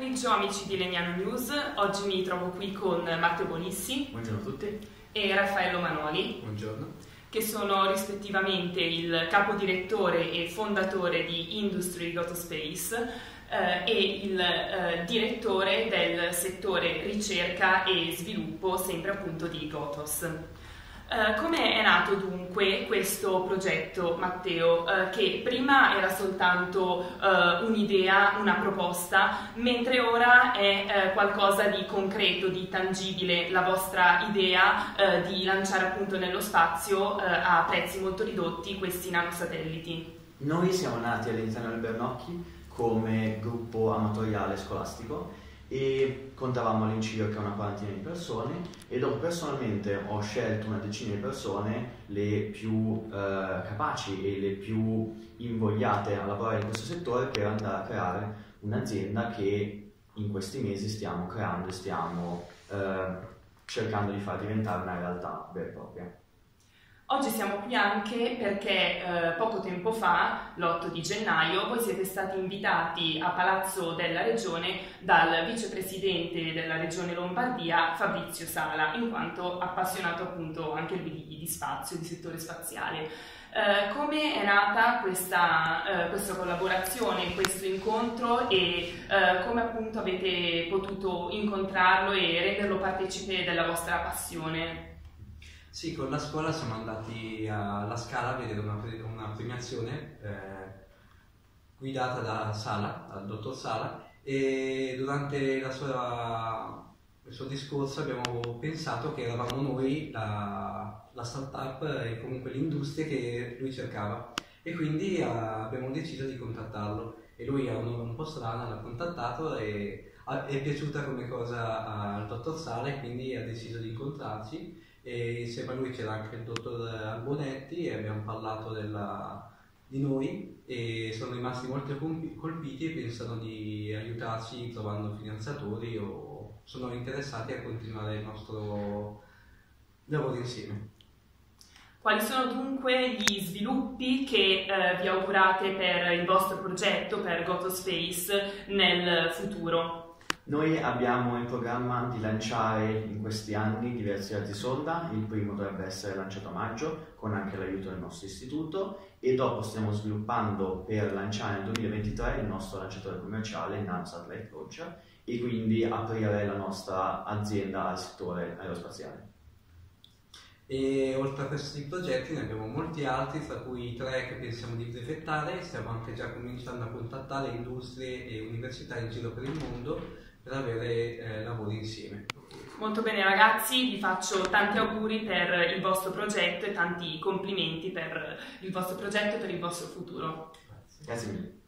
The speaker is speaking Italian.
pomeriggio amici di Legnano News, oggi mi trovo qui con Matteo Bonissi. Buongiorno a tutti. E Raffaello Manoli. Buongiorno. Che sono rispettivamente il capodirettore e fondatore di Industry Gotospace e il direttore del settore ricerca e sviluppo, sempre appunto di Gotos. Come è nato dunque questo progetto, Matteo, che prima era soltanto un'idea, una proposta, mentre ora è qualcosa di concreto, di tangibile, la vostra idea di lanciare appunto nello spazio a prezzi molto ridotti questi nanosatelliti? Noi siamo nati all'interno del Bernocchi come gruppo amatoriale scolastico e contavamo all'incirca una quarantina di persone e dopo personalmente ho scelto una decina di persone, le più capaci e le più invogliate a lavorare in questo settore, per andare a creare un'azienda che in questi mesi stiamo creando e stiamo cercando di far diventare una realtà vera e propria. Oggi siamo qui anche perché poco tempo fa, l'8 di gennaio, voi siete stati invitati a Palazzo della Regione dal vicepresidente della Regione Lombardia, Fabrizio Sala, in quanto appassionato appunto anche lui di spazio, di settore spaziale. Come è nata questa collaborazione, questo incontro e come appunto avete potuto incontrarlo e renderlo partecipe della vostra passione? Sì, con la scuola siamo andati alla Scala a vedere una premiazione guidata da Sala, dal dottor Sala, e durante il suo discorso abbiamo pensato che eravamo noi la startup e comunque l'industria che lui cercava, e quindi abbiamo deciso di contattarlo, e lui ha un'ora un po' strana, l'ha contattato e è piaciuta come cosa al dottor Sala, e quindi ha deciso di incontrarci. E insieme a lui c'era anche il dottor Albonetti e abbiamo parlato di noi, e sono rimasti molto colpiti e pensano di aiutarci trovando finanziatori o sono interessati a continuare il nostro lavoro insieme. Quali sono dunque gli sviluppi che vi augurate per il vostro progetto, per Gotospace, nel futuro? Noi abbiamo in programma di lanciare in questi anni diversi razzi sonda. Il primo dovrebbe essere lanciato a maggio con anche l'aiuto del nostro istituto, e dopo stiamo sviluppando per lanciare nel 2023 il nostro lanciatore commerciale Nano Satellite Launcher, e quindi aprire la nostra azienda al settore aerospaziale. E oltre a questi progetti ne abbiamo molti altri, tra cui 3 che pensiamo di brevettare. Stiamo anche già cominciando a contattare industrie e università in giro per il mondo per avere lavori insieme. Molto bene ragazzi, vi faccio tanti auguri per il vostro progetto e tanti complimenti per il vostro progetto e per il vostro futuro. Grazie mille.